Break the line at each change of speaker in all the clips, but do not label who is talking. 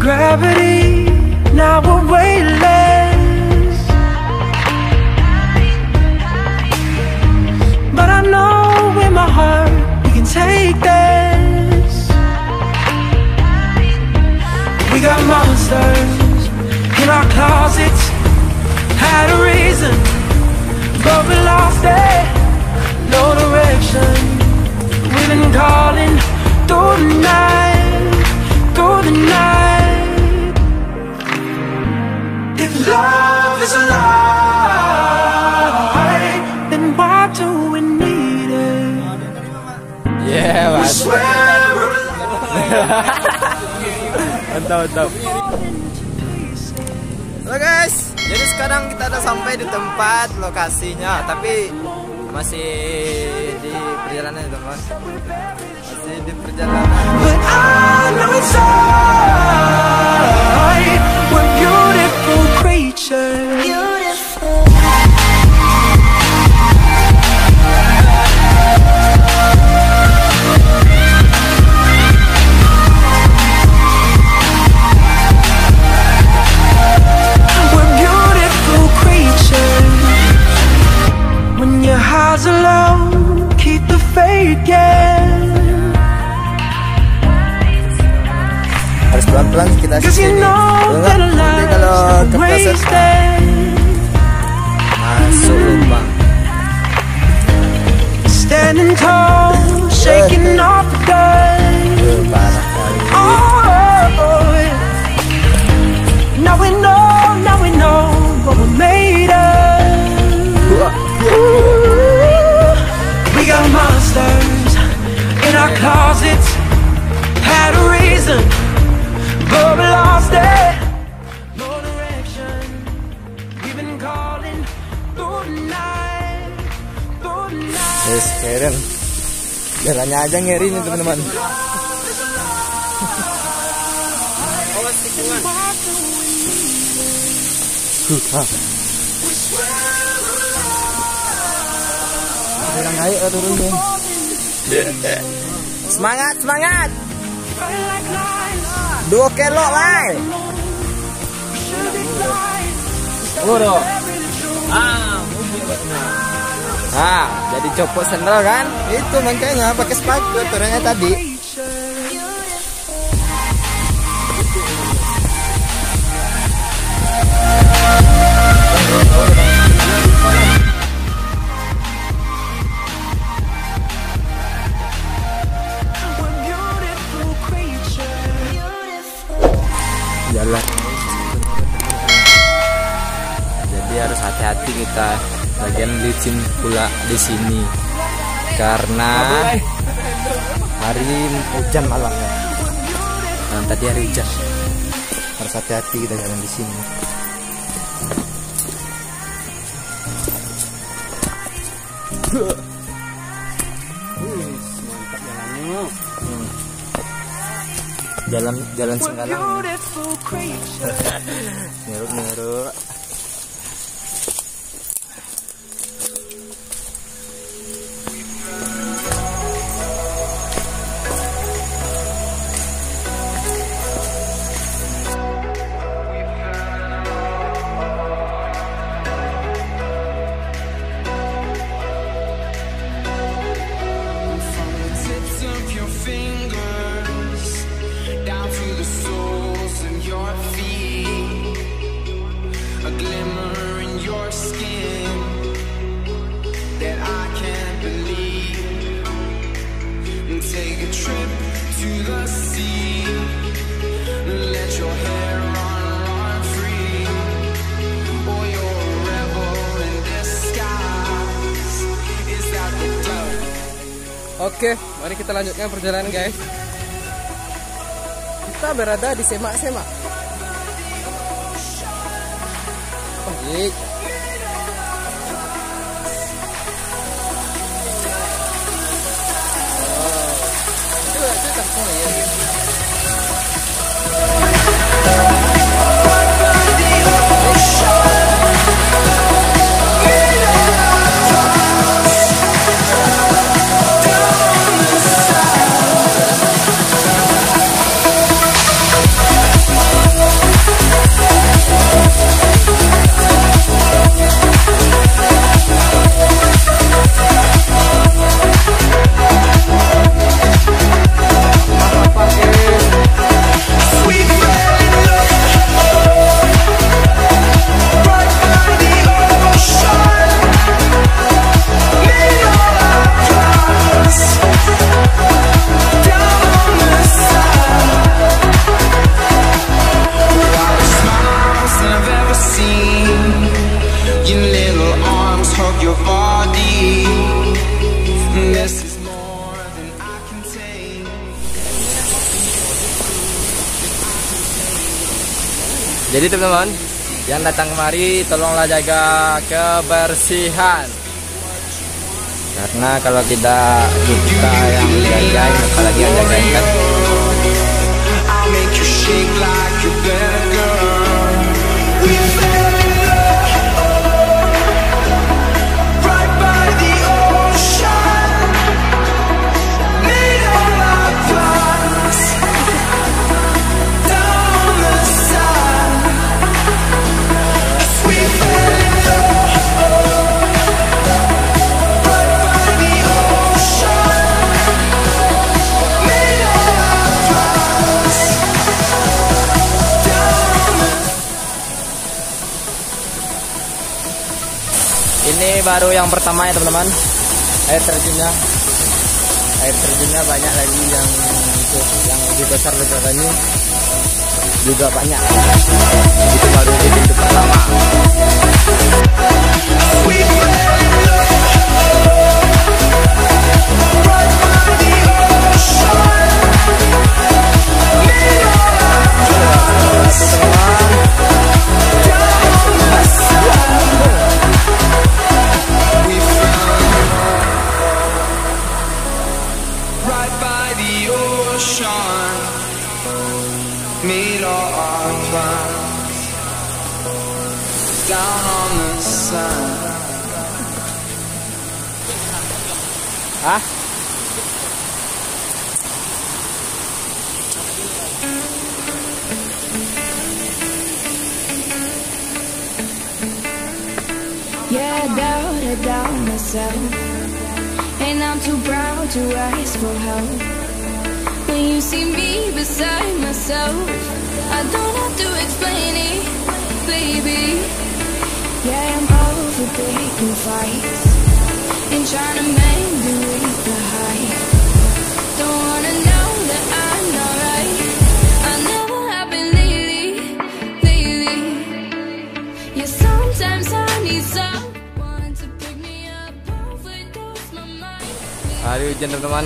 gravity, now we're weightless. But I know in my heart we can take this. We got monsters in our closets, had a reason, but we lost it. No direction, we've been calling through the night, through the night. If love is a lie, then why do we need it?
Yeah,
We swear
mantap. Halo guys, jadi sekarang kita udah sampai di tempat lokasinya, tapi masih di perjalanan ya teman, masih di perjalanan.
but I know inside we're beautiful creatures. We're beautiful creatures. When your highs are low, keep the faith, yeah.
Harus pelan-pelan kita
Cause you
sini.
know that
Nanti kalau
life's
kepleset
wasted.
masuk lubang.
Standing tall, shaking off the dust.
Parah kali.
Oh, yeah. Now we know what we made of. Ooh, we got monsters in our closets, had a reason, but we lost it. No direction, we've been calling through the night, through the night.
Yes, keren. Jalannya aja ngeri nih teman-teman. Bilang ayo turun dong. Semangat.
Like lions,
2 kilo lah. Bro. Jadi copot sendal kan? Itu makanya pakai sepatu turunnya tadi.
we're beautiful creatures.
Jalan. Jadi harus hati-hati kita. Bagian licin pula di sini karena hari hujan malamnya. Nah, tadi hari hujan. Harus hati-hati kita jalan di sini. Jalan
We're
Singgalang.
beautiful creatures.
Ngeruk.
Tips of your fingers down to the soles of your feet, a glimmer in your skin that I can't believe. Take a trip to the sea, let your hair run free. Oh, you're a rebel in disguise. Is that the dove?
Oke, mari kita lanjutkan perjalanan guys. Kita berada di semak-semak. Oh, iya. Jadi teman-teman yang datang kemari tolonglah jaga kebersihan. Karena kalau tidak kita yang jagain, apalagi yang jagain kan.
I'll make you shake like a better girl. We fell in love right by the ocean. Made all our plans down the sun. We fell in love right by the ocean. Made all our plans down the.
Ini baru yang pertama ya teman-teman. Air terjunnya banyak lagi yang itu, yang lebih besar daripada ini juga banyak. Itu baru di pintu pertama.
We fell in love right by the ocean. Made all our plans down the sun. We found right by the ocean. Made all our plans down on the sun.
Hah?
Yeah, I doubt myself, and I'm too proud to ask for help. When you see me beside myself, I don't have to explain it, baby. Yeah, I'm over picking fights and trying to make it with the hype. Don't wanna know that I'm not right. I never have been lately. Yeah, sometimes I need someone to pick me up, overdose my mind.
Hari hujan teman-teman.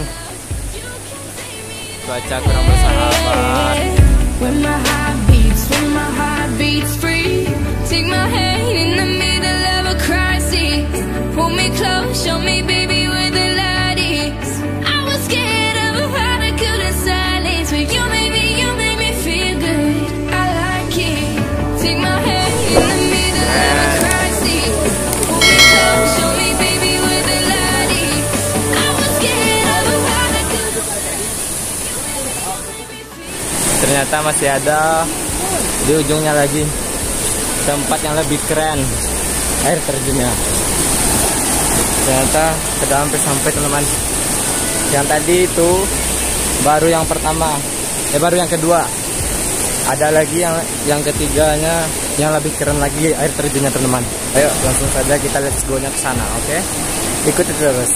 Cuaca kurang bersahabat.
When my heart beats free, take my hand in the middle of a crisis. Pull me close, show me baby where the light is. I was scared of a heart I couldn't silence, but you made me feel good. I like it. Take my hand in the middle of a crisis. Pull me close, show me baby where the light is. I was scared of a heart I couldn't.
Ternyata masih ada di ujungnya lagi tempat yang lebih keren air terjunnya. Ternyata sudah hampir sampai teman-teman. Yang tadi itu baru yang pertama, baru yang kedua. Ada lagi yang ketiganya yang lebih keren lagi air terjunnya teman-teman. Ayo langsung saja kita let's go-nya ke sana, oke? Ikuti terus.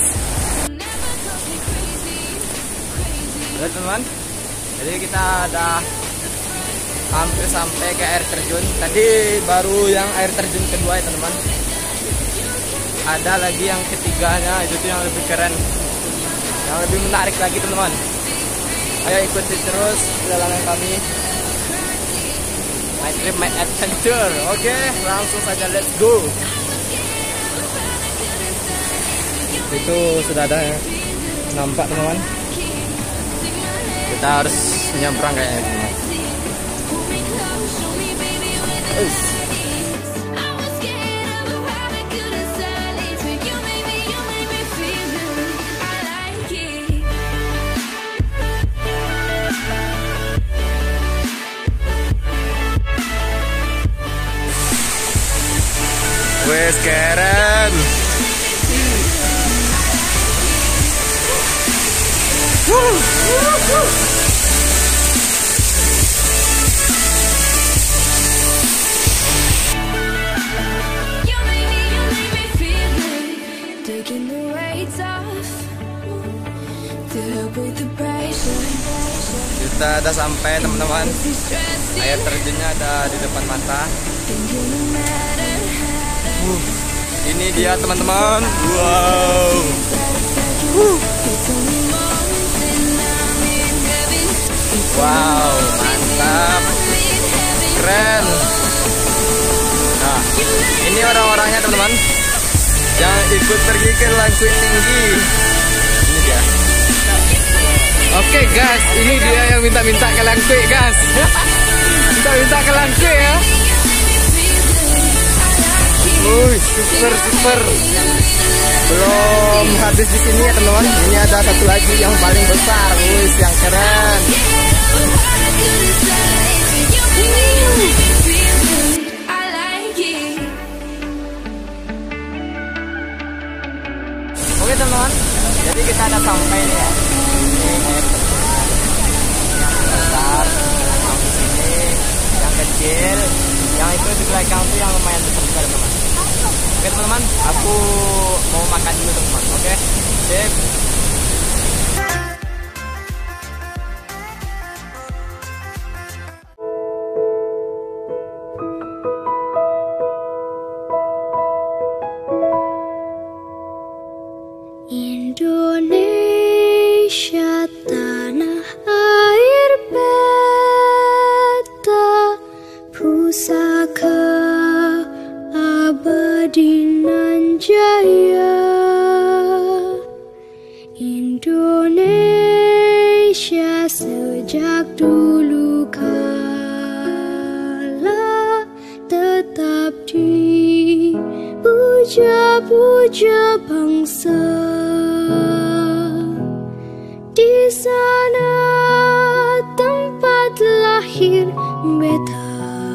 Oke teman, jadi kita ada hampir sampai ke air terjun. Tadi baru yang air terjun kedua ya teman-teman. Ada lagi yang ketiganya, itu tuh yang lebih keren, yang lebih menarik lagi teman-teman. Ayo ikuti terus perjalanan kami, my trip, my adventure. Oke, langsung saja let's go. Itu sudah ada ya, nampak teman-teman. Kita harus menyeberang kayaknya teman-teman. Wes keren. Kita ada sampai teman-teman. Air terjunnya ada di depan mata. Ini dia teman-teman. Wow. Wow, mantap. Keren. semuanya teman-teman yang ikut pergi ke Langkuit Tinggi. Ini dia. Oke guys, ini dia yang minta-minta ke Langkuit guys. Minta-minta ke Langkuit ya. Super. Belum habis di sini ya teman-teman. Ini ada satu lagi yang paling besar, yang keren. Oke teman-teman, jadi kita ada sampai nih ya. Ini yang besar, yang di sini, yang kecil, yang itu di belakang tuh yang lumayan besar teman-teman. Oke teman-teman, aku mau makan dulu teman-teman. Oke, sip.
Indonesia tanah air beta, pusaka abadi nan jaya. Indonesia sejak dulu kala tetap dipuja-puja bangsa. Di sana tempat lahir beta,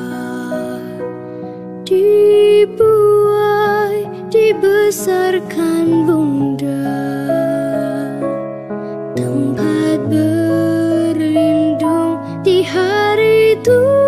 dibuai, dibesarkan bunda, tempat berlindung di hari tua.